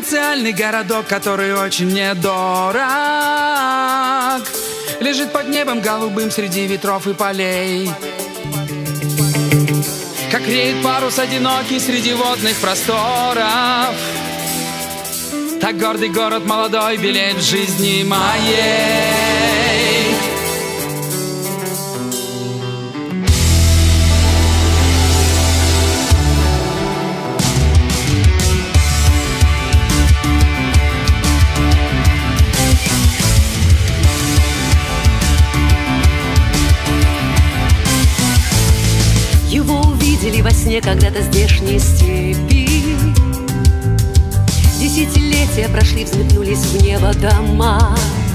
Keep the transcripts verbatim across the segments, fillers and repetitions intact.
Провинциальный городок, который очень мне дорог, лежит под небом голубым среди ветров и полей. Как реет парус одинокий среди водных просторов, так гордый город молодой белеет в жизни моей. Его увидели во сне когда-то здешние степи. Десятилетия прошли, взметнулись в небо дома.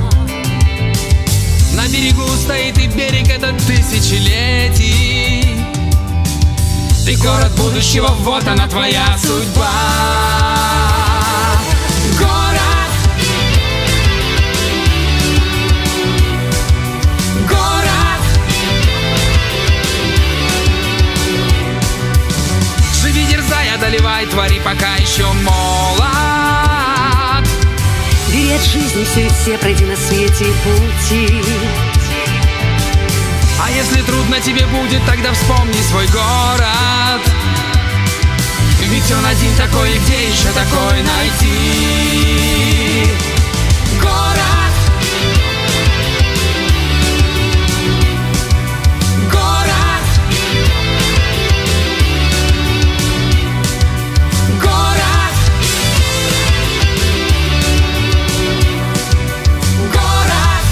На берегу стоит и берег этот тысячелетий. Ты город будущего, вот она твоя судьба. Город, город, живи, дерзай, одолевай, твори, пока еще молод. Бери от жизни все и все, пройди на свете пути. А если трудно тебе будет, тогда вспомни свой город. Ведь он один такой, и где еще такой найти? Город, город, город, город.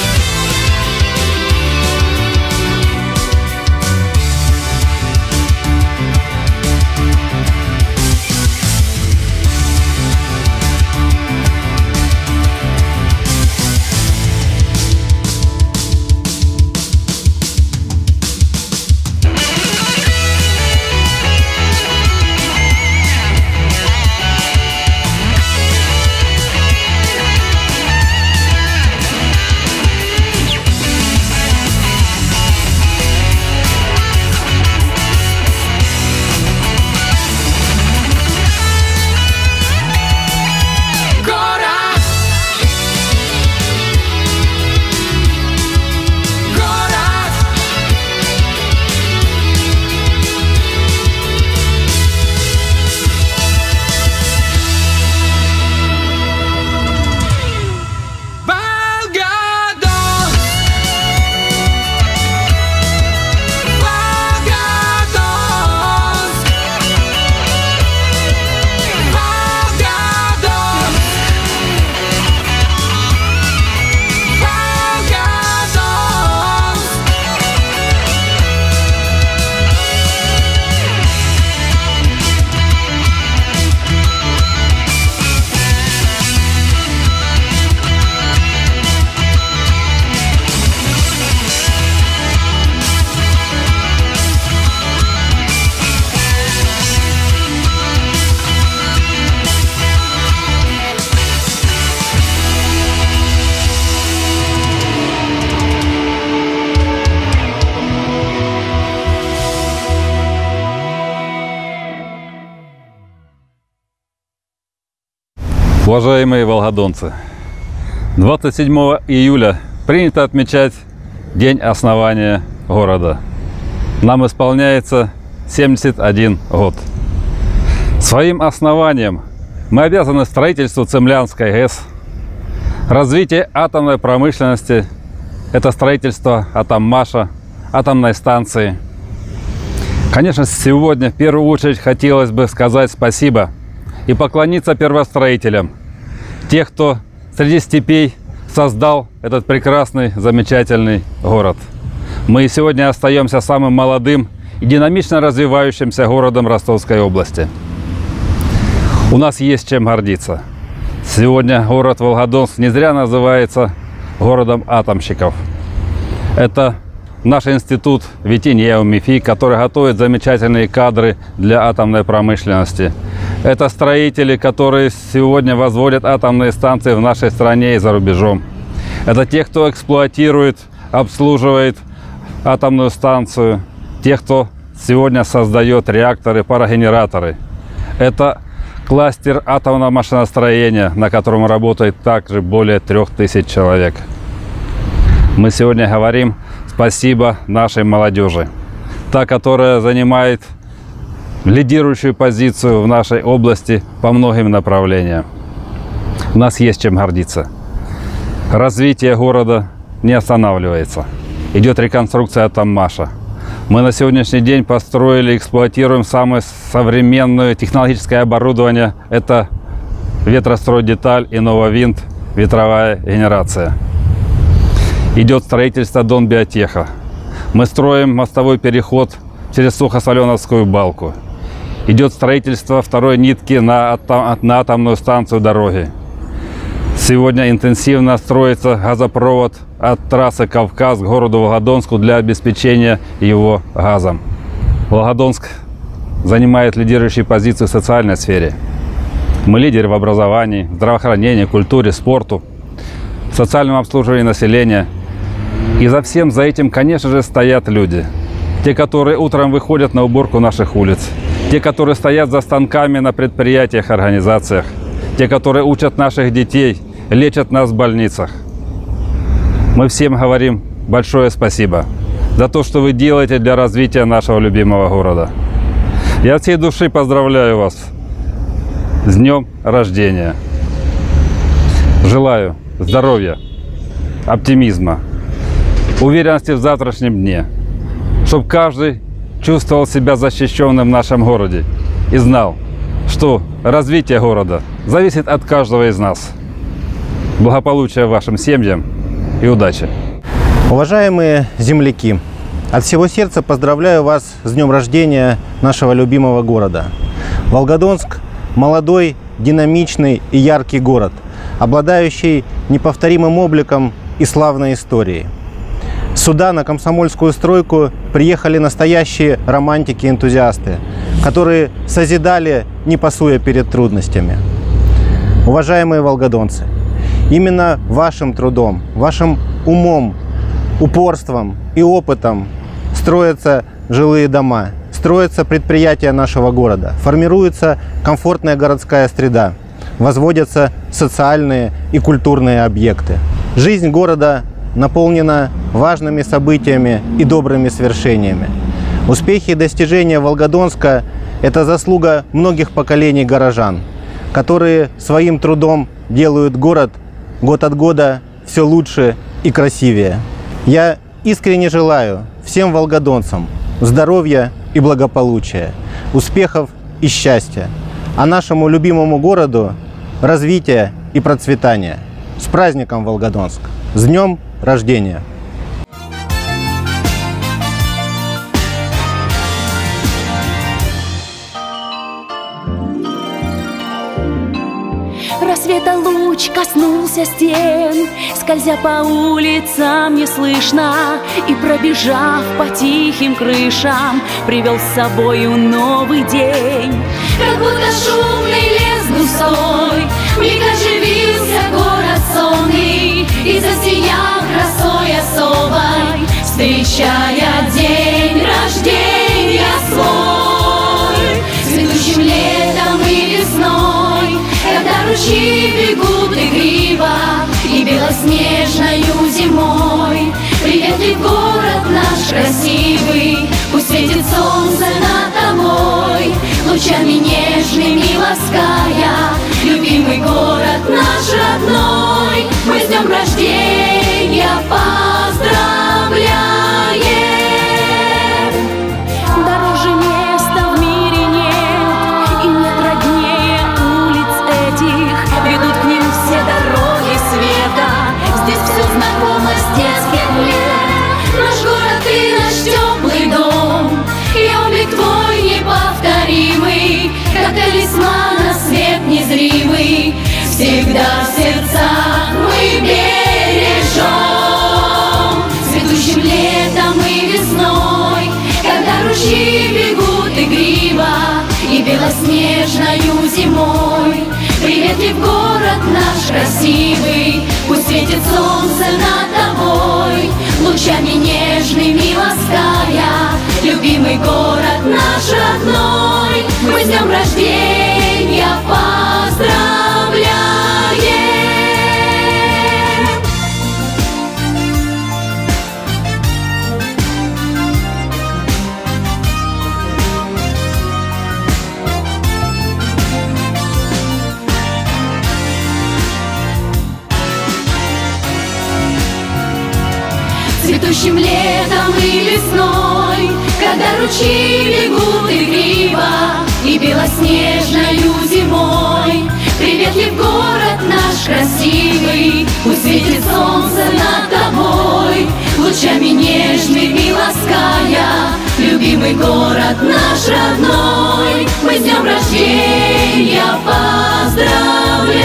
Уважаемые волгодонцы, двадцать седьмого июля принято отмечать день основания города. Нам исполняется семьдесят один год. Своим основанием мы обязаны строительству Цемлянской ГЭС, развитию атомной промышленности, это строительство Атоммаша, атомной станции. Конечно, сегодня в первую очередь хотелось бы сказать спасибо и поклониться первостроителям, тех, кто среди степей создал этот прекрасный, замечательный город. Мы сегодня остаемся самым молодым и динамично развивающимся городом Ростовской области. У нас есть чем гордиться. Сегодня город Волгодонск не зря называется городом атомщиков. Это наш институт ВИТИНЕО МИФИ, который готовит замечательные кадры для атомной промышленности. Это строители, которые сегодня возводят атомные станции в нашей стране и за рубежом. Это те, кто эксплуатирует, обслуживает атомную станцию, те, кто сегодня создает реакторы, парогенераторы. Это кластер атомного машиностроения, на котором работает также более трех тысяч человек. Мы сегодня говорим спасибо нашей молодежи, та, которая занимает лидирующую позицию в нашей области по многим направлениям. У нас есть чем гордиться. Развитие города не останавливается. Идет реконструкция Атоммаша. Мы на сегодняшний день построили и эксплуатируем самое современное технологическое оборудование. Это ветростройдеталь и Нововинт, ветровая генерация. Идет строительство Донбиотеха. Мы строим мостовой переход через Сухосоленовскую балку. Идет строительство второй нитки на, атом, на атомную станцию дороги. Сегодня интенсивно строится газопровод от трассы Кавказ к городу Волгодонску для обеспечения его газом. Волгодонск занимает лидирующую позицию в социальной сфере. Мы лидеры в образовании, здравоохранении, культуре, спорту, социальном обслуживании населения. И за всем за этим, конечно же, стоят люди. Те, которые утром выходят на уборку наших улиц. Те, которые стоят за станками на предприятиях, организациях. Те, которые учат наших детей, лечат нас в больницах. Мы всем говорим большое спасибо за то, что вы делаете для развития нашего любимого города. Я от всей души поздравляю вас с днем рождения. Желаю здоровья, оптимизма, уверенности в завтрашнем дне, чтобы каждый чувствовал себя защищенным в нашем городе и знал, что развитие города зависит от каждого из нас. Благополучия вашим семьям и удачи! Уважаемые земляки, от всего сердца поздравляю вас с днем рождения нашего любимого города. Волгодонск – молодой, динамичный и яркий город, обладающий неповторимым обликом и славной историей. Сюда, на Комсомольскую стройку, приехали настоящие романтики и энтузиасты, которые созидали, не пасуя перед трудностями. Уважаемые волгодонцы, именно вашим трудом, вашим умом, упорством и опытом строятся жилые дома, строятся предприятия нашего города, формируется комфортная городская среда, возводятся социальные и культурные объекты. Жизнь города наполнена важными событиями и добрыми свершениями. Успехи и достижения Волгодонска – это заслуга многих поколений горожан, которые своим трудом делают город год от года все лучше и красивее. Я искренне желаю всем волгодонцам здоровья и благополучия, успехов и счастья, а нашему любимому городу развития и процветания. С праздником, Волгодонск! С днем рождения! Рассвета луч коснулся стен, скользя по улицам неслышно, и, пробежав по тихим крышам, привел с собою новый день. Как будто шумный лес густой, вмиг оживился город сонный, и засиял красой особой, встречая день рождения свой. Цветущим летом и весной, когда ручьи бегут игриво, и белоснежною зимой приветлив город наш красивый. Пусть светит солнце над тобой, лучами нежными лаская, любимый город наш родной, мы с днем рождения поздравляем. Дороже места в мире нет, и нет роднее улиц этих, ведут к ним все дороги света. Здесь все знакомо с детских лет. Наш город и наш теплый дом, и облик твой неповторимый, как талисман на свет незримый, всегда в сердцах мы бережем. Цветущим летом и весной, когда ручьи бегут игриво, и белоснежною зимой приветлив город наш красивый. Пусть светит солнце над тобой, лучами нежными лаская, любимый город наш родной, мы с днем рождения поздравляем. грядущим летом и весной, когда ручьи бегут игриво и белоснежною зимой. Приветлив город наш красивый, пусть светит солнце над тобой, лучами нежными лаская, любимый город наш родной. Мы с днем рождения поздравляем.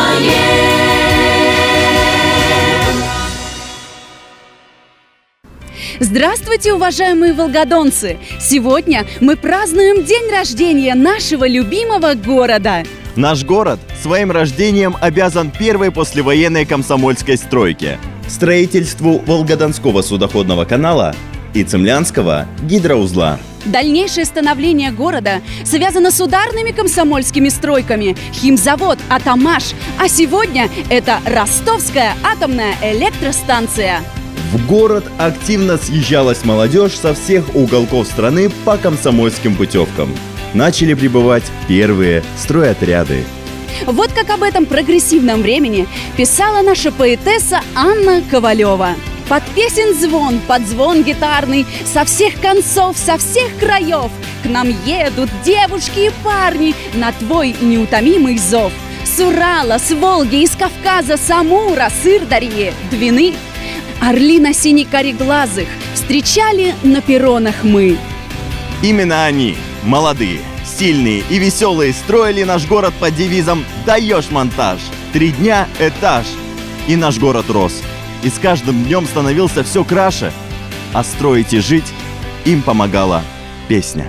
Здравствуйте, уважаемые волгодонцы! Сегодня мы празднуем день рождения нашего любимого города. Наш город своим рождением обязан первой послевоенной комсомольской стройке, строительству Волгодонского судоходного канала и Цемлянского гидроузла. Дальнейшее становление города связано с ударными комсомольскими стройками, химзавод «Атомаш», а сегодня это Ростовская атомная электростанция. В город активно съезжалась молодежь со всех уголков страны по комсомольским путевкам. Начали прибывать первые стройотряды. Вот как об этом прогрессивном времени писала наша поэтесса Анна Ковалева. Под песен звон, под звон гитарный, со всех концов, со всех краев к нам едут девушки и парни на твой неутомимый зов. С Урала, с Волги, из Кавказа, с Амура, Сырдарьи, Двины. Орлина сине-кареглазых встречали на перронах мы. Именно они, молодые, сильные и веселые, строили наш город под девизом «Даешь монтаж». Три дня – этаж. И наш город рос. И с каждым днем становился все краше. А строить и жить им помогала песня.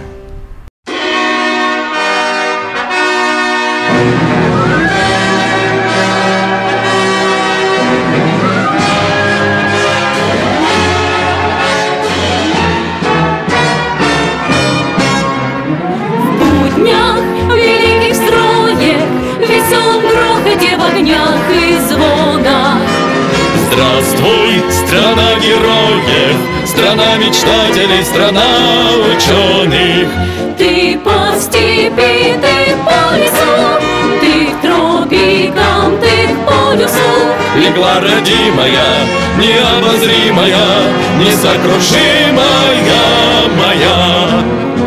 Здравствуй, страна героев, страна мечтателей, страна ученых. Ты по степи, ты по лесу, ты к тропикам, ты к полюсу. Легла родимая, необозримая, несокрушимая моя.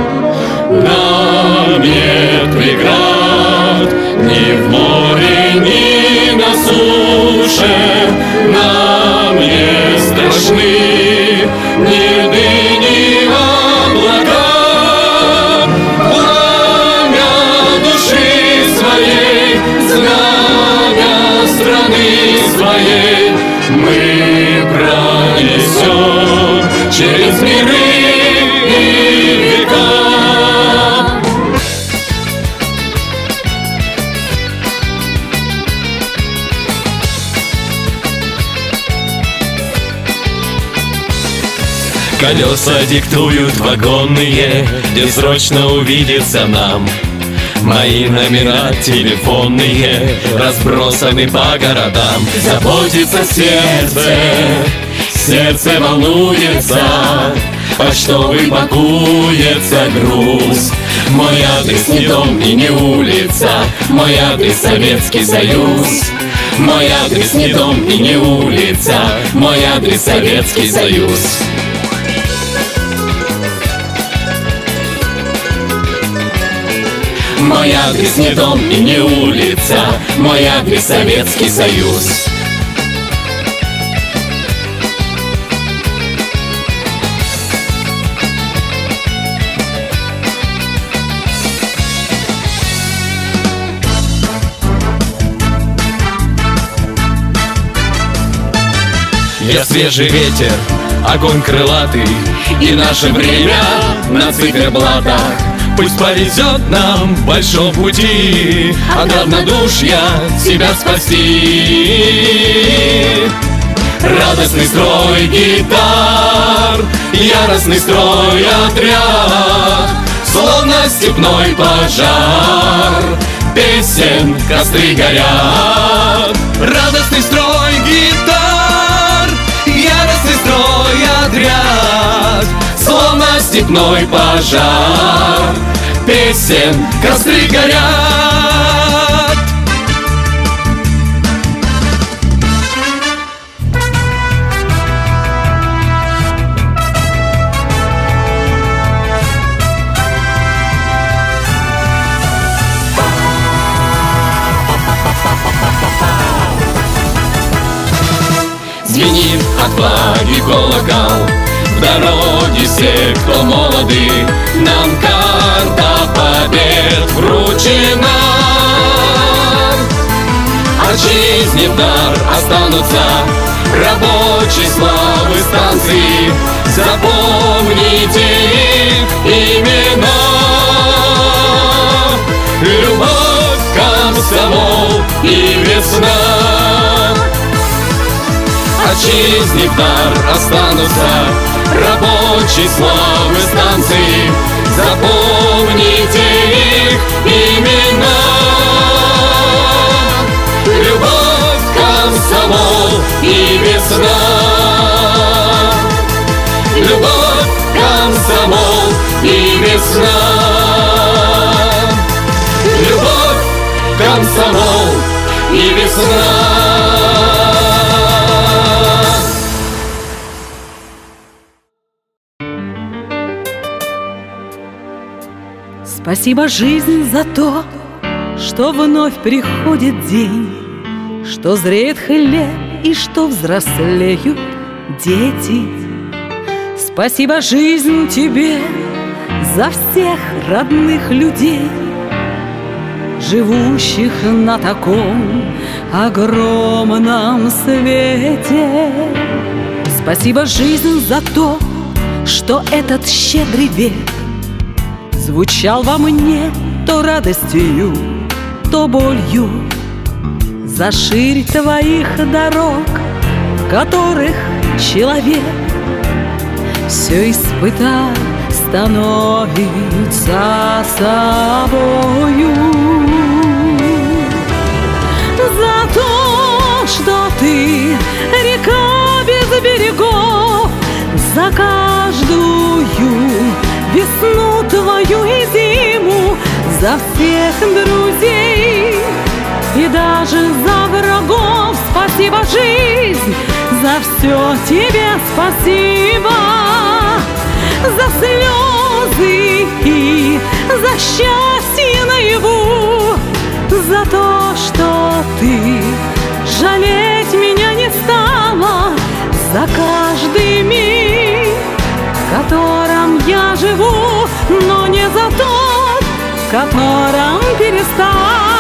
Нам нет преград ни в море, ни на суше. Нам не страшны ни дни, ни облака. Пламя души своей, знамя страны своей мы пронесем через миры и века. Колеса диктуют вагонные, где срочно увидеться нам. Мои номера телефонные разбросаны по городам. Заботится сердце, сердце волнуется, почтовый пакуется груз. Мой адрес не дом и не улица, мой адрес Советский Союз. Мой адрес не дом и не улица, мой адрес Советский Союз. Мой адрес не дом и не улица, мой адрес Советский Союз. Я свежий ветер, огонь крылатый, и наше время на циферблатах. Пусть повезет нам в большом пути от равнодушия себя спасти. Радостный строй гитар, яростный строй отряд, словно степной пожар, песен костры горят. Радостный строй гитар, яростный строй отряд, словно степной пожар, песен костры горят. отваги колокол. В дороге все, кто молоды, нам карта побед вручена. От жизни в дар останутся рабочие славы станции. Запомните их имена. Любовь, комсомол и весна. От жизни в дар останутся рабочие славы станции. Запомните их имена. Любовь, комсомол и весна. Любовь, комсомол и весна. Любовь, комсомол и весна. Спасибо, жизнь, за то, что вновь приходит день, что зреет хлеб и что взрослеют дети. Спасибо, жизнь, тебе за всех родных людей, живущих на таком огромном свете. Спасибо, жизнь, за то, что этот щедрый век звучал во мне то радостью, то болью. За ширь твоих дорог, в которых человек все испытав становится собою. За то, что ты река без берегов, за каждую весну твою и зиму, за всех друзей и даже за врагов. Спасибо, жизнь, за все тебе спасибо. За слезы и за счастье наяву, за то, что ты жалеть меня не стала, за каждый миг, в котором я живу, но не за тот, в котором перестану.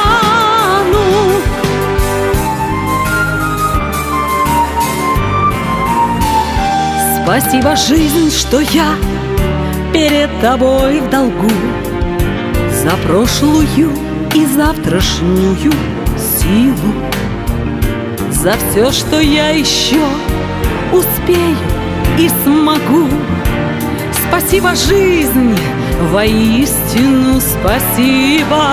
Спасибо, жизнь, что я перед тобой в долгу, за прошлую и завтрашнюю силу, за все, что я еще успею и смогу. Спасибо, жизнь, воистину спасибо.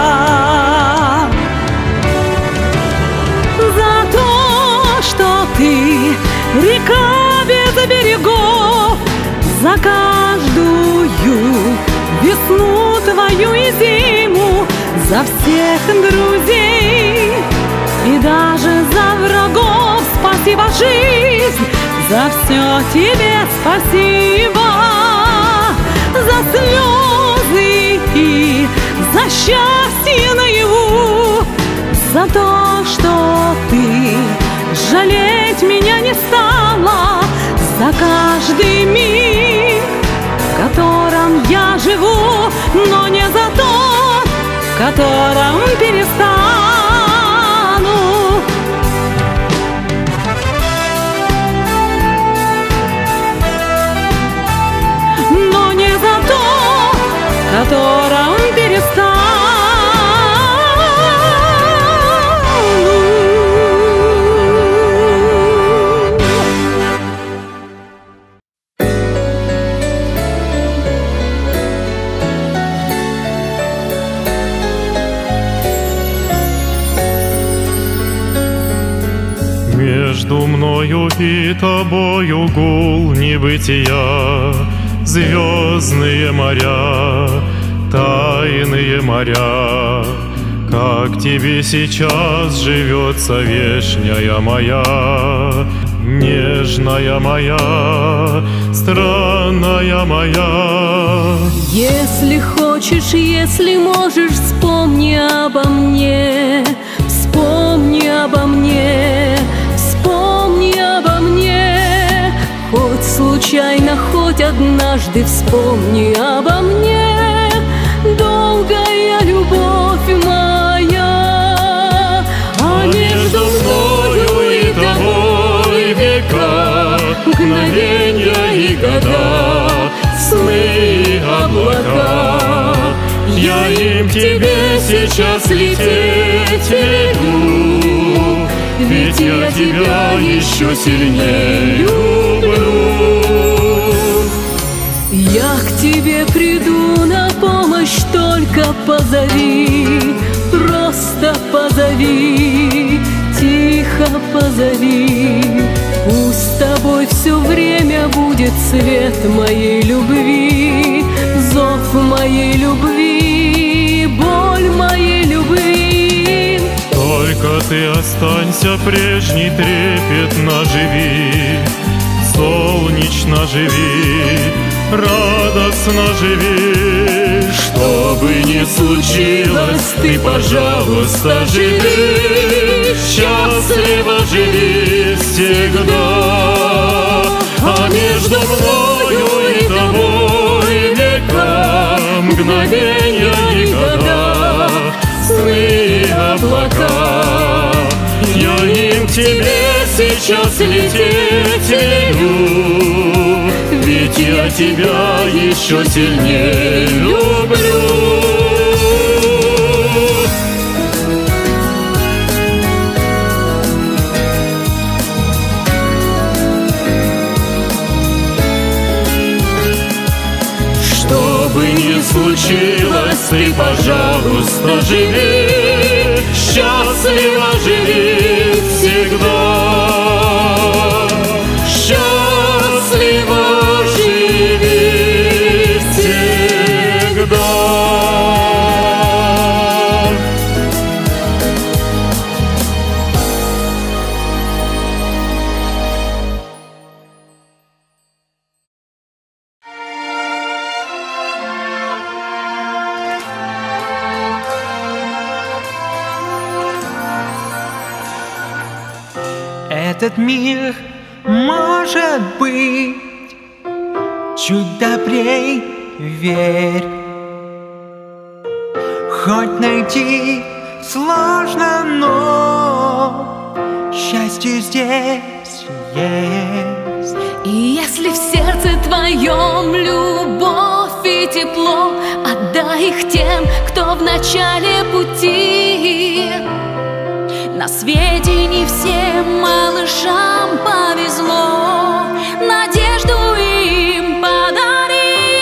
За то, что ты река без берегов, за каждую весну твою и зиму, за всех друзей и даже за врагов. Спасибо, жизнь, за все тебе спасибо. За слезы и за счастье наяву, за то, что ты жалеть меня не стала, за каждый миг, в котором я живу, но не за тот, в котором перестану. Но не за тот, в котором перестану. Между мною и тобою гул небытия, звездные моря, тайные моря. Как тебе сейчас живется, вешняя моя, нежная моя, странная моя? Если хочешь, если можешь, вспомни обо мне, вспомни обо мне, вспомни обо мне. случайно хоть однажды вспомни обо мне, долгая любовь моя. А между мною и тобой века, мгновенья и года, сны и облака. Я им к тебе сейчас лететь велю, ведь я тебя еще сильнее люблю. Я к тебе приду на помощь, только позови, просто позови, тихо позови. Пусть с тобой все время будет свет моей любви, зов моей любви, боль моей любви. Только ты останься прежней, трепетно живи, солнечно живи, радостно живи. Что бы ни случилось, ты, пожалуйста, живи, счастливо живи всегда. А между мною и тобой века, мгновенья и года, сны и облака. Я им к тебе сейчас лететь велю, ведь я тебя еще сильнее люблю. Что бы ни случилось, ты, пожалуйста, живи, счастливо живи всегда. Счастливо живи всегда. Этот мир может быть чуть добрей, верь. Хоть найти сложно, но счастье здесь есть. И если в сердце твоем любовь и тепло, отдай их тем, кто в начале пути. На свете не всем малышам повезло, надежду им подари.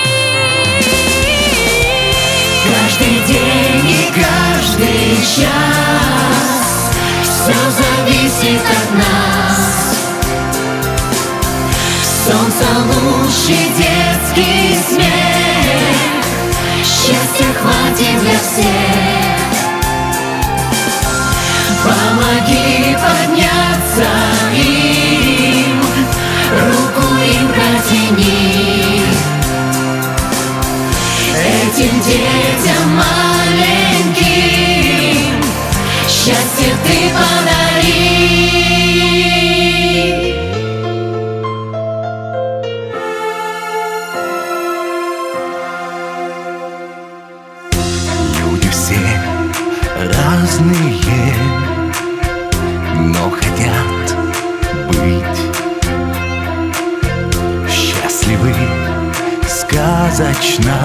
Каждый день и каждый час все зависит от нас. Солнце, луч и детский смех, счастья хватит для всех. Помоги подняться им, руку им протяни. Этим детям маленьким счастье ты подари. Люди все разные, но хотят быть счастливы сказочно,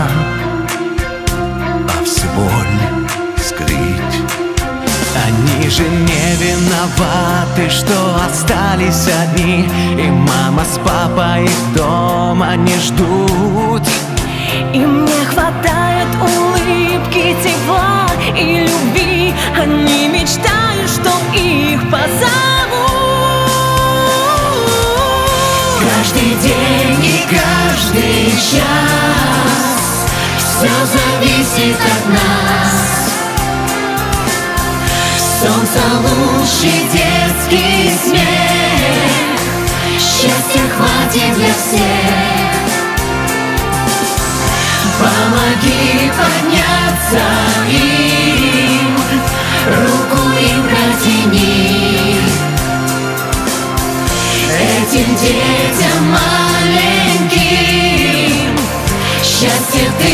а всю боль скрыть. Они же не виноваты, что остались одни, и мама с папой их дома не ждут. Им не хватает улыбки, тепла и любви. Они мечтают, что их позовут. Каждый день и каждый час все зависит от нас. Солнце, луч и детский смех, счастья хватит для всех. Помоги подняться им, руку им протяни. Этим детям маленьким им счастье ты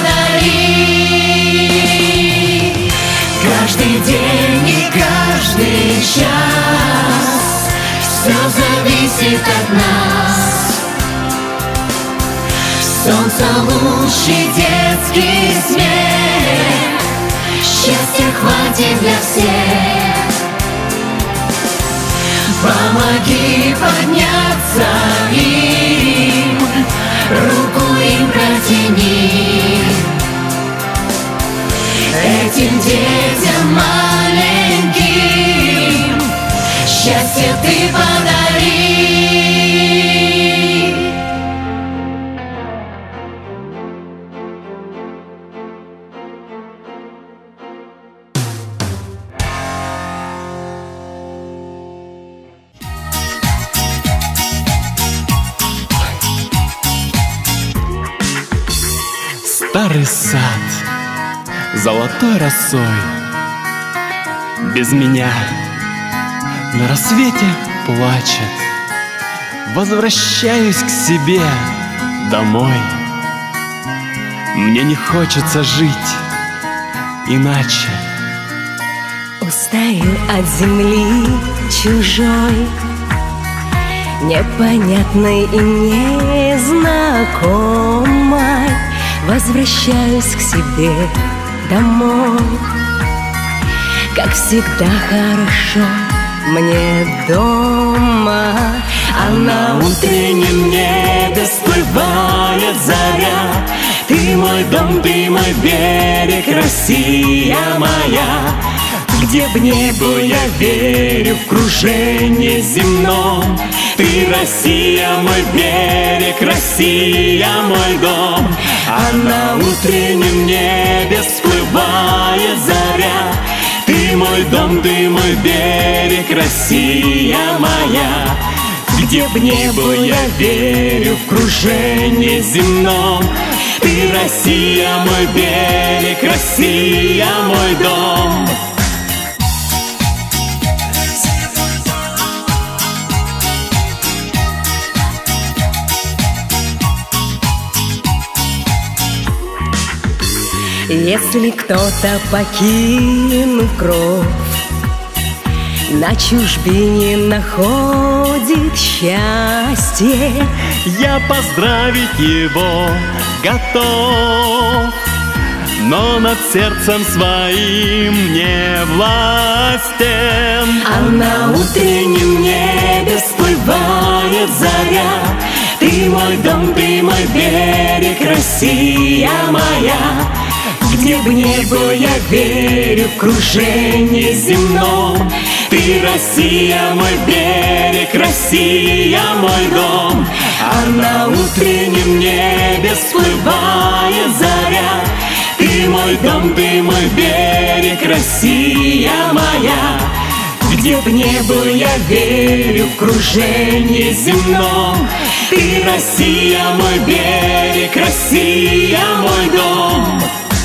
подари. Каждый день и каждый час все зависит от нас. Солнце, лучи, детский смех, счастья хватит для всех. Помоги подняться им, руку им протяни. Этим детям маленьким счастье ты подари. Старый сад золотой росой без меня на рассвете плачет. Возвращаюсь к себе домой. Мне не хочется жить иначе. Устаю от земли чужой, непонятной и незнакомой. Возвращаюсь к себе домой. Как всегда хорошо мне дома. А на утреннем небе всплывает заря. Ты мой дом, ты мой берег, Россия моя. Где б ни был, я верю в кружение земном. Ты Россия, мой берег, Россия, мой дом. А на утреннем небе всплывает заря. Ты мой дом, ты мой берег, Россия моя. Где б ни был, я верю в кружение земном. Ты Россия, мой берег, Россия, мой дом. Если кто-то, покинув кровь, на чужбине находит счастье, я поздравить его готов, но над сердцем своим не властен. А на утреннем небе всплывает заря. Ты мой дом, ты мой берег, Россия моя. Где бы ни был, я верю в кружение земном. Ты Россия, мой берег, Россия, мой дом. А на утреннем небе всплывает заря. Ты мой дом, ты мой берег, Россия моя. Где бы ни был, я верю в кружение земном. Ты Россия, мой берег, Россия, мой дом.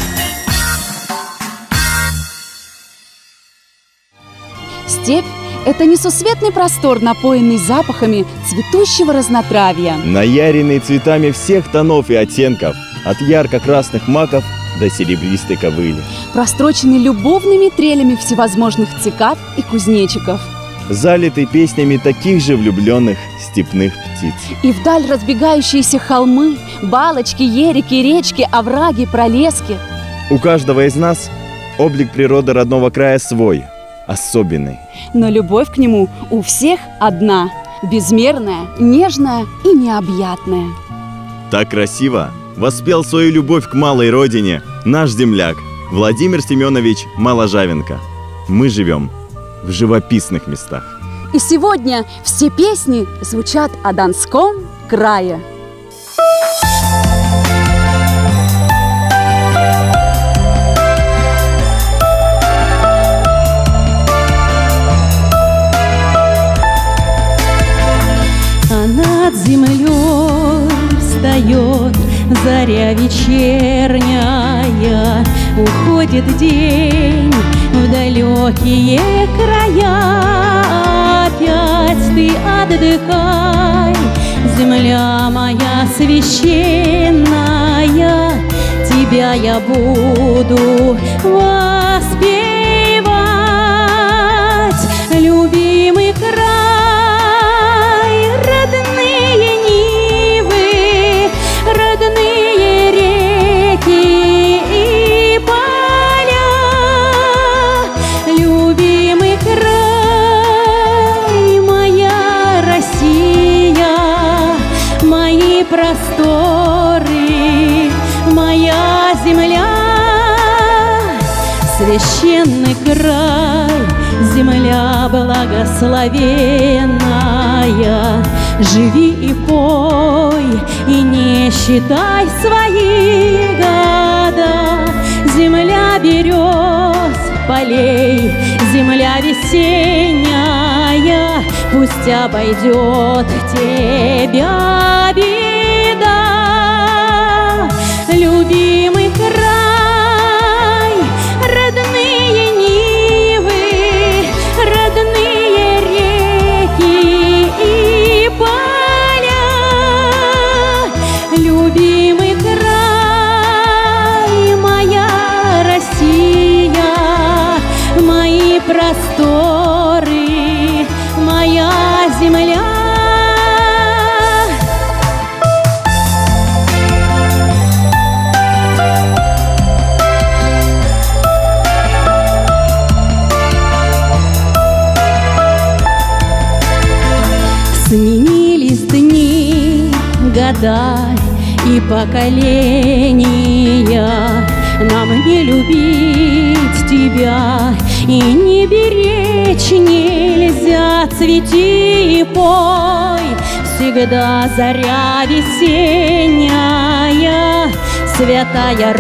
Степь – это несусветный простор, напоенный запахами цветущего разнотравья. Наяренный цветами всех тонов и оттенков, от ярко-красных маков до серебристой ковыли. Простроченный любовными трелями всевозможных цикад и кузнечиков. Залитый песнями таких же влюбленных степных птиц. И вдаль разбегающиеся холмы, балочки, ерики, речки, овраги, пролески. У каждого из нас облик природы родного края свой, особенный. Но любовь к нему у всех одна, безмерная, нежная и необъятная. Так красиво воспел свою любовь к малой родине наш земляк Владимир Семенович Моложавенко. Мы живем в живописных местах. И сегодня все песни звучат о Донском крае. А над землей встает заря вечерняя, уходит день в далекие края. Опять ты отдыхай, земля моя священная, тебя я буду воспевать, любимый край, родные нивы, родные реки и поля, любимый край, моя Россия, мои просторы, моя земля, священный край, земля благословенная, живи и пой, и не считай свои года, земля берез, полей, земля весенняя, пусть обойдет тебя беда, любимый край, родные нивы, родные реки и поля, любимый край, моя Россия, мои просторы, моя земля. Сменились дни, года и поколения, нам не любить тебя и не беречь нельзя. Цвети и пой, всегда заря весенняя, святая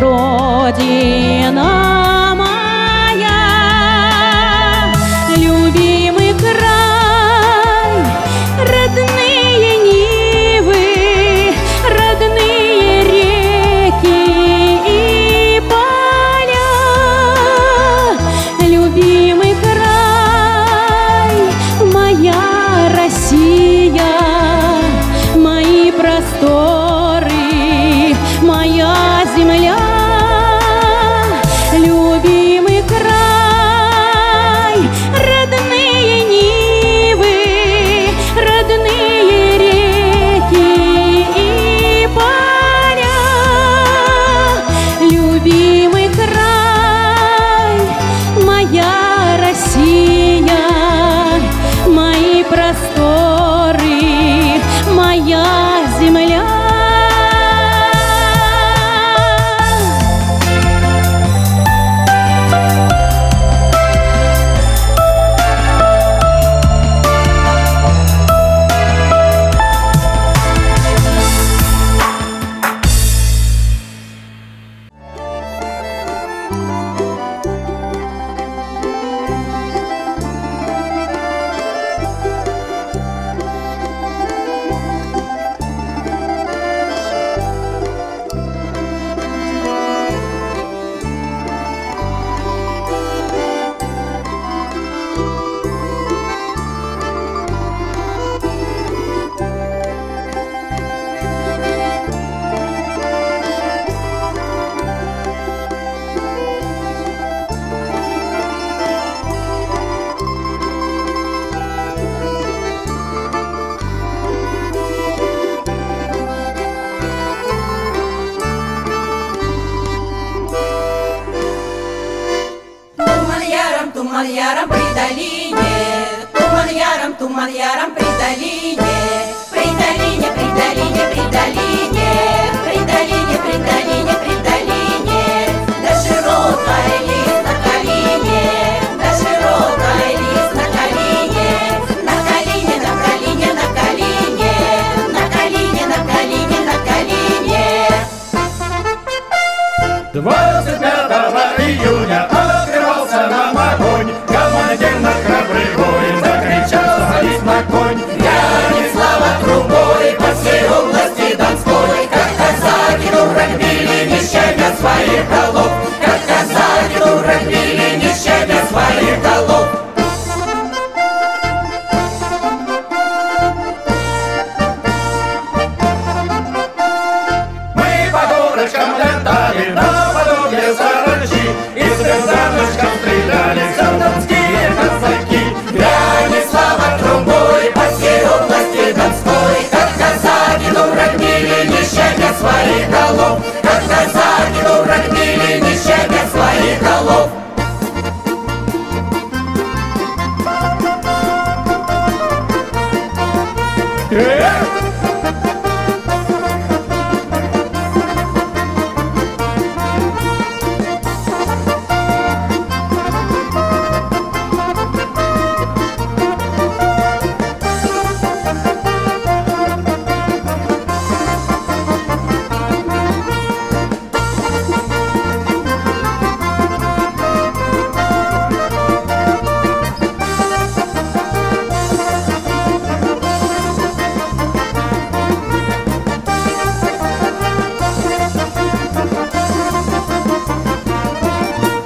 Родина моя, любимый край, родные нивы, родные реки и поля, любимый край, моя Россия, мои просторы, моя земля, любимый край, родные нивы, родные реки и поля, любимый край, моя Россия, мои просторы, моя земля. Туман яром при долине, туман яром, туман яром при долине, при долине, при долине, при долине, при долине, при долине, при долине, да широкая лист на калине, да широкая лист на калине, на калине, на калине, на калине, на калине, на калине, на калине. двадцать пятого июня открывался нам огонь, командирно храбрый воин закричал: садись на конь. Грянет слава трубой по всей области Донской, как казаки дурак били, не щадя своих голов, как казаки дурак били, не щадя своих голов.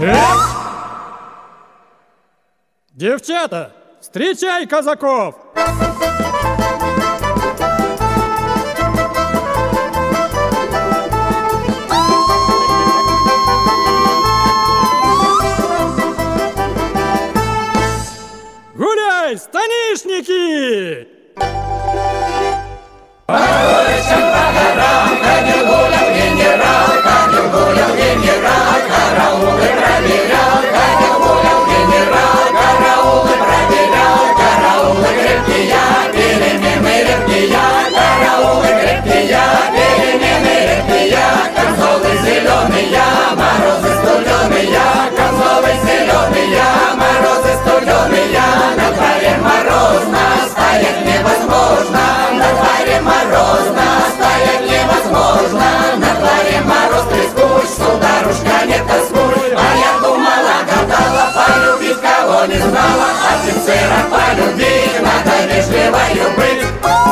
Девчата, встречай казаков! Гуляй, станишники! По улицам, по горам ходил, гулял генерал, ходил, гулял генерал, караулы проверял, ходил, гулял генерал, караулы проверял, караулы крепкие, перемены редкие, караулы крепкие, перемены редкие, камзолы зеленые, морозы студеные, камзолы зеленые, морозы студеные, на дворе морозно, стоять невозможно, на дворе морозно, стоять невозможно, на дворе мороз трескуч, сударушка, не тоскуй, а я думала, гадала, полюбить кого не знала, офицера полюбить, надо вежливою быть.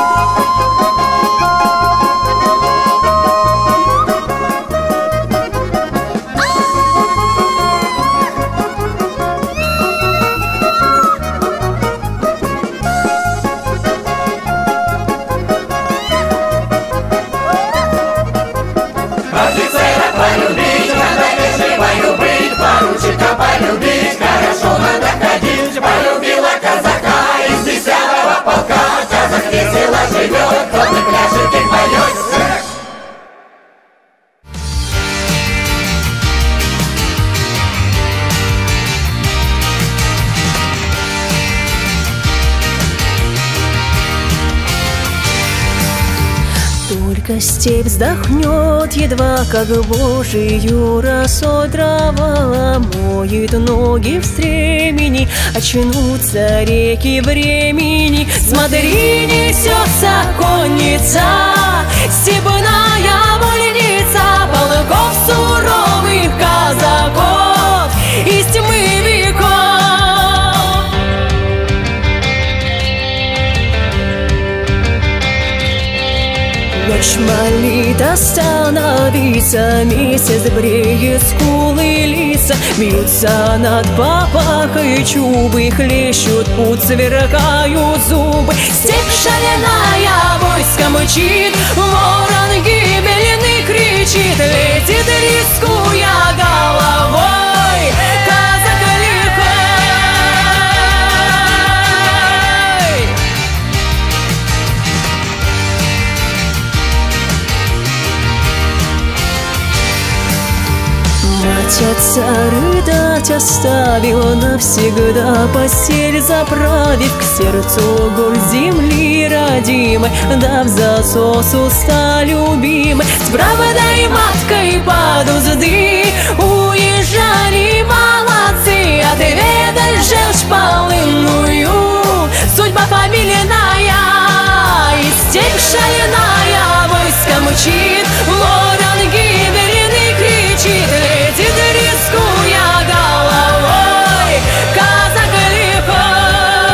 Офицера полюбить, надо вежливою быть, поручика полюбить, хорошо надо ходить. Полюбила казака из десятого полка, казак весело живет, кто не пляшет и поет. Только степь вздохнет, едва как Божию росой трава моет ноги в стремени, очнутся реки времени. Смотри, несется конница, степная вольница, полков суровых казаков из тьмы веков. Ночь молит остановиться, месяц бреет скулы лица, бьются над попахой чубы, хлещут путь, сверкают зубы. Степь шаленая, войско мчит, ворон гибельный кричит, летит, рискуя головой, казак лихой. Мать отца рыдать оставила, навсегда постель заправив, к сердцу гор земли родимой, дав засос уста любимой. С правдой маткой под узды уезжали молодцы, отведать желчь полынную, судьба фамильная, и степь шаленая, войско мчит, ворон гибельный кричит, летит, рискуя головой, казак лихой.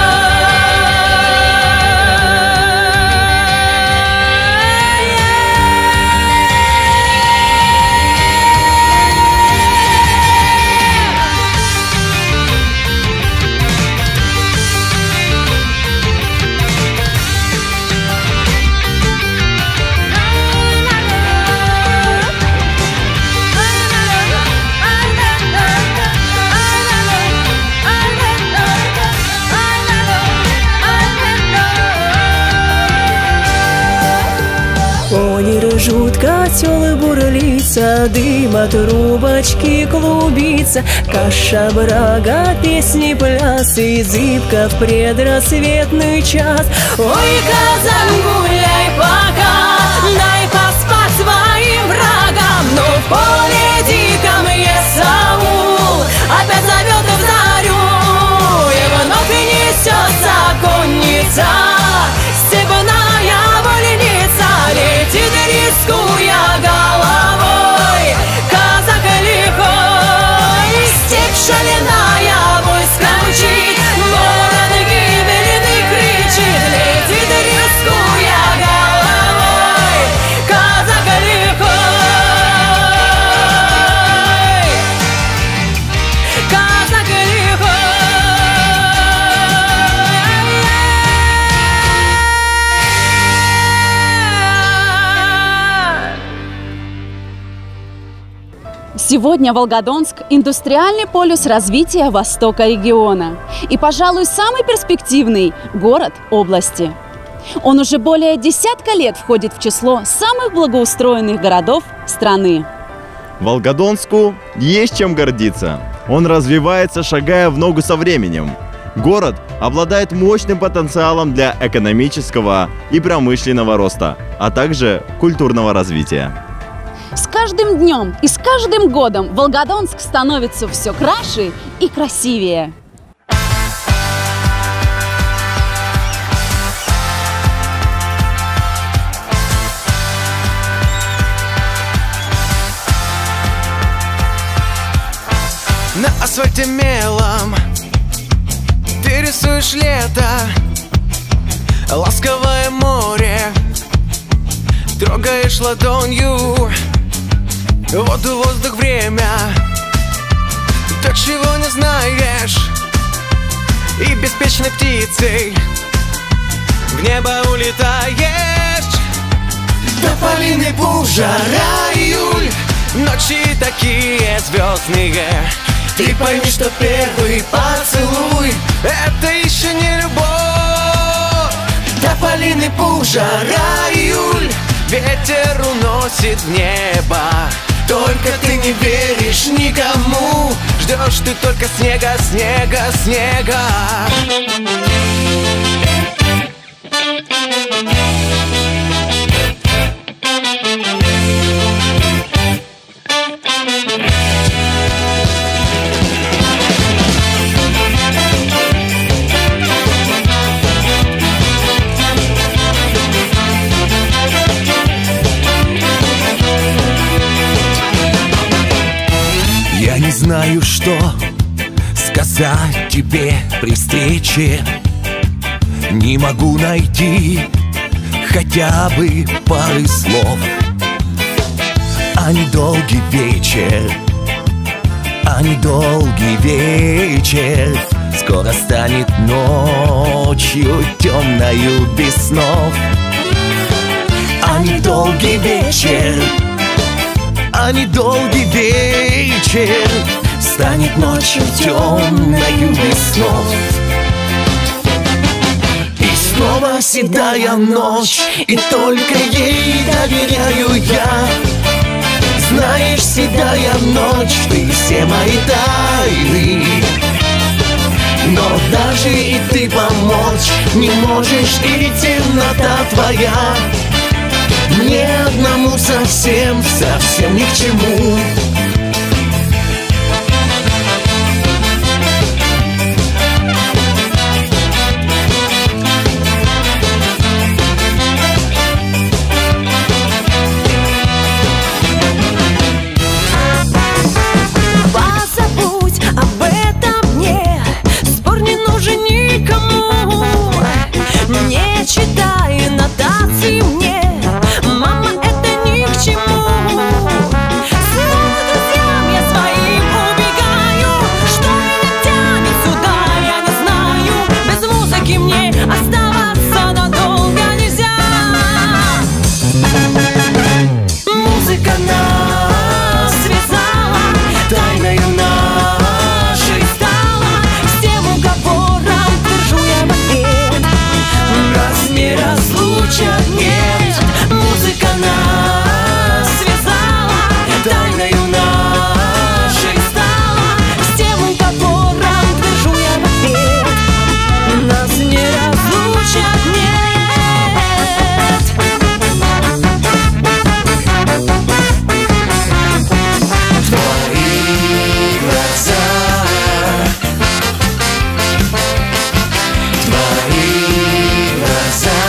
Они ржут, котел бурлится, дым от трубочки клубится, каша брага, песни, плясы, зыбка в предрассветный час. Ой, казак, гуляй пока, дай поспать своим врагам, но в поле диком Есаул опять зовет в зарю, и вновь несется конница, степная вольница, летит, рискуя головой, казак лихой. Степь шаленая, войско мчит, ворон гибельный кричит, летит, рискуя головой. Сегодня Волгодонск – индустриальный полюс развития Востока региона и, пожалуй, самый перспективный город области. Он уже более десятка лет входит в число самых благоустроенных городов страны. Волгодонску есть чем гордиться. Он развивается, шагая в ногу со временем. Город обладает мощным потенциалом для экономического и промышленного роста, а также культурного развития. С каждым днем и с каждым годом Волгодонск становится все краше и красивее. На асфальте мелом ты рисуешь лето, ласковое море, трогаешь ладонью воду, воздух, время. То, чего не знаешь, и беспечной птицей в небо улетаешь. Тополиный пух, жара, июль, ночи такие звездные. Ты пойми, что первый поцелуй — это еще не любовь. Тополиный пух, жара, июль, ветер уносит в небо. Только ты не веришь никому, ждешь ты только снега, снега, снега. Я не знаю, что сказать тебе при встрече. Не могу найти хотя бы пары слов. А недолгий вечер, а недолгий вечер скоро станет ночью темною без снов. А недолгий вечер, а недолгий вечер станет ночью темною без снов. И снова седая ночь, и только ей доверяю я. Знаешь, седая ночь, ты все мои тайны. Но даже и ты помочь не можешь, и темнота твоя мне одному совсем, совсем ни к чему. Позабудь об этом мне, спор не нужен никому. Не читай нотации мне, мама, это ни к чему. Снова друзьям я своим убегаю, что меня тянет сюда, я не знаю. Без музыки мне оставаться надолго нельзя. Музыка нас связала, тайною нашей стала. С тем уговором держу я момент, раз не разлучат нет. Музыка нас связала, тайною нашей стала. С тем уговором держу я момент, нас не разлучат нет. Твои глаза, твои глаза,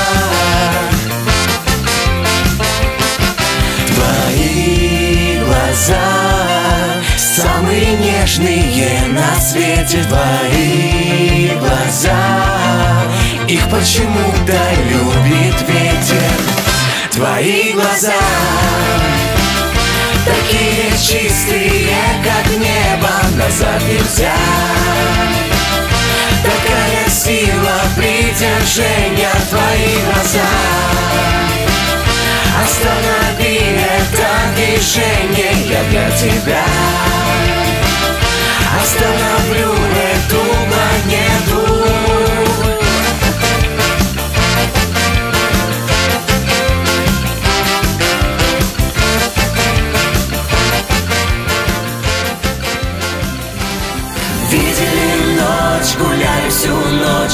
твои глаза самые нежные на свете. Твои глаза, их почему-то любит ветер. Твои глаза такие чистые, как небо, назад нельзя. Такая сила притяжения, твои глаза. Останови это движение, я для тебя.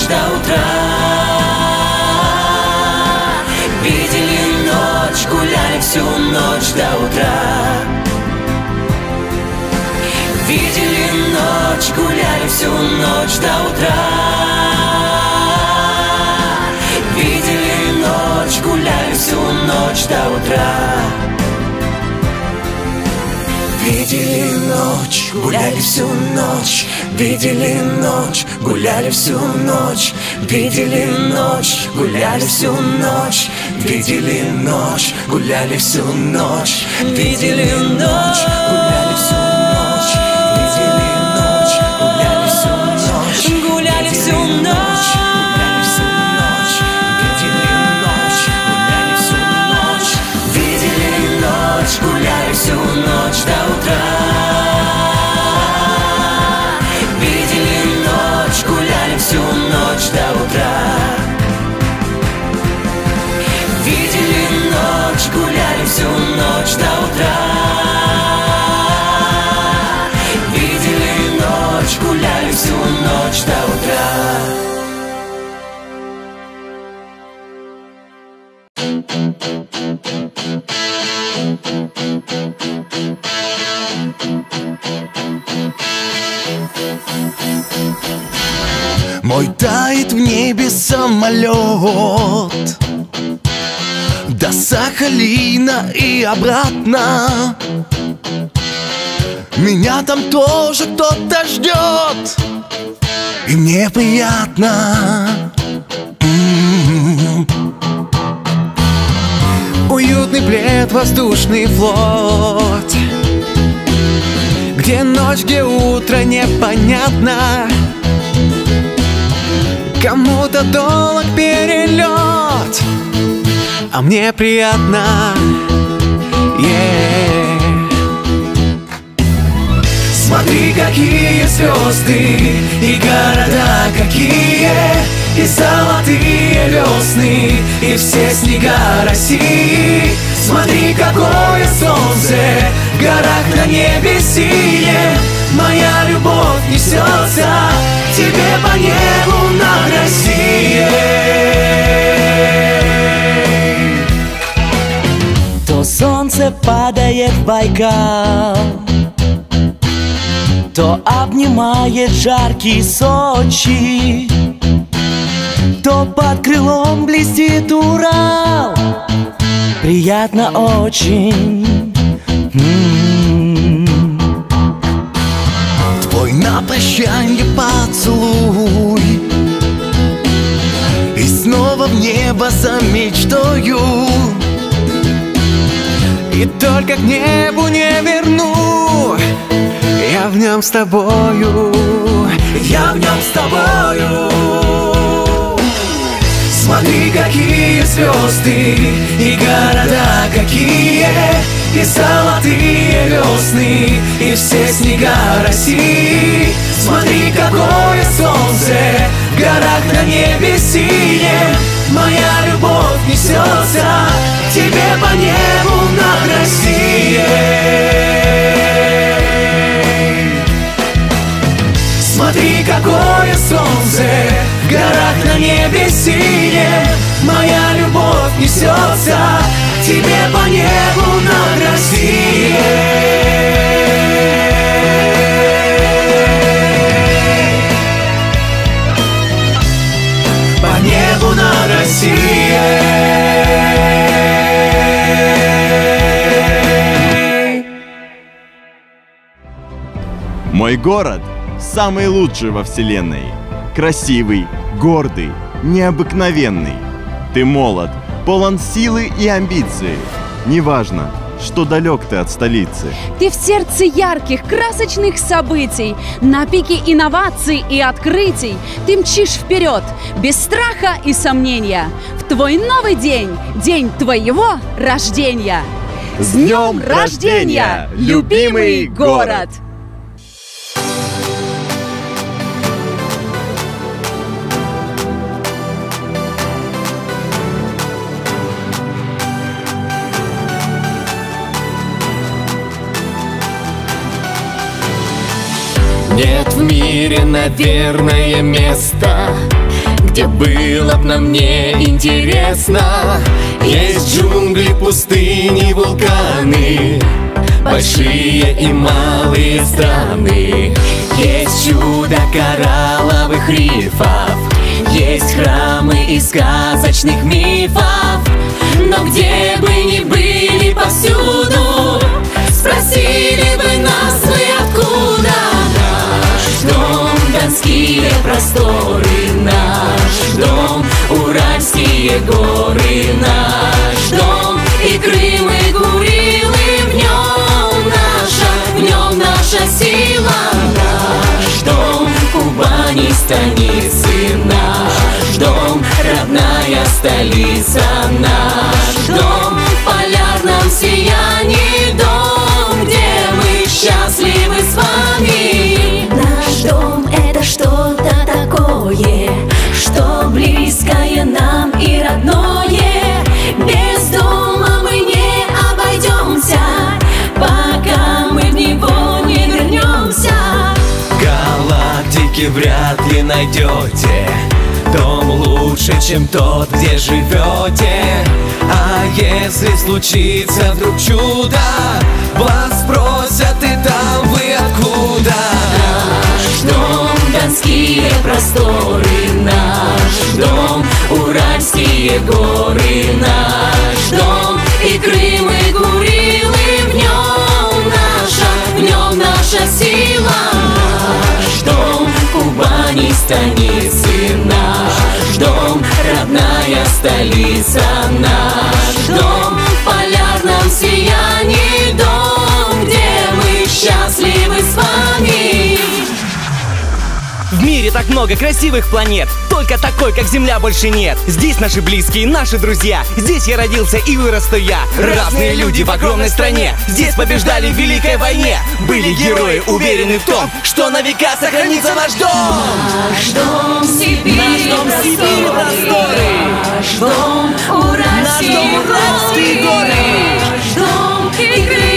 ночь до утра. Видели ночь, гуляли всю ночь до утра. Видели ночь, гуляли всю ночь до утра. Видели ночь, гуляли всю ночь до утра. Видели ночь, гуляли всю ночь. Видели ночь, гуляли всю ночь. Видели ночь, гуляли всю ночь. Видели ночь, гуляли всю ночь. Видели ночь, гуляли всю ночь. Видели ночь, гуляли всю ночь. Гуляли всю ночь. Гуляли всю ночь до утра. Видели ночь, гуляли всю ночь до утра. Видели ночь, гуляли всю ночь до утра. Видели ночь, гуляли всю ночь до утра. Мой тает в небе самолет до Сахалина и обратно. Меня там тоже кто-то ждет, и мне приятно. М-м-м. Уютный плед, воздушный флот, где ночь, где утро, непонятно. Кому-то долг перелет, а мне приятно. Yeah. Смотри, какие звезды и города какие, и золотые весны, и все снега России. Смотри, какое солнце в горах на небе синее. Моя любовь несется к тебе по небу над Россией. То солнце падает в Байкал, то обнимает жаркий Сочи, то под крылом блестит Урал. Приятно очень. М-м-м. Твой на прощанье поцелуй, и снова в небо за мечтою. И только к небу не верну, я в нем с тобою, я в нем с тобою. Смотри, какие звезды и города какие, и золотые весны, и все снега России. Смотри, какое солнце в горах на небе синее. Моя любовь несется к тебе по небу над Россией. Смотри, какое солнце в горах на небе синее. Моя любовь несется к тебе по небу над Россией. По небу над Россией. Мой город самый лучший во вселенной. Красивый, гордый, необыкновенный. Ты молод, полон силы и амбиции. Неважно, что далек ты от столицы. Ты в сердце ярких, красочных событий, на пике инноваций и открытий. Ты мчишь вперед, без страха и сомнения, в твой новый день, день твоего рождения. С днем рождения, любимый город! Нет в мире, наверное, места, где было б нам не интересно. Есть джунгли, пустыни, вулканы, большие и малые страны. Есть чудо коралловых рифов, есть храмы из сказочных мифов. Но где бы ни были повсюду, спросили бы нас вы откуда. Наш дом — донские просторы, наш дом — уральские горы, наш дом и Крым, и Курилы. В нем наша, в нем наша сила. Наш дом — Кубани, станицы, наш дом — родная столица. Наш дом в полярном сиянии, дом, где мы счастливы с вами. Наш дом — это что-то такое, что близкое нам и родное. Без дома мы не обойдемся, пока мы в него не вернемся. Галактики вряд ли найдете дом лучше, чем тот, где живете. А если случится вдруг чудо, вас спросят, и там вы откуда. Наш дом — донские просторы, наш дом — уральские горы, наш дом и Крым, и Курилы. В нем наша, в нем наша сила. Наш дом — Кубани, станицы, наш дом — родная столица. Наш дом в полярном сиянии, дом, где мы счастливы с вами. В мире так много красивых планет, только такой, как Земля, больше нет. Здесь наши близкие, наши друзья, здесь я родился и вырасту я. Разные люди в огромной стране, здесь побеждали в Великой войне. Были герои, уверены в том, что на века сохранится наш дом. Наш дом — Сибирь, наш дом — Сибирь, просторы. Наш дом — уральские горы, горы. наш дом и Крым.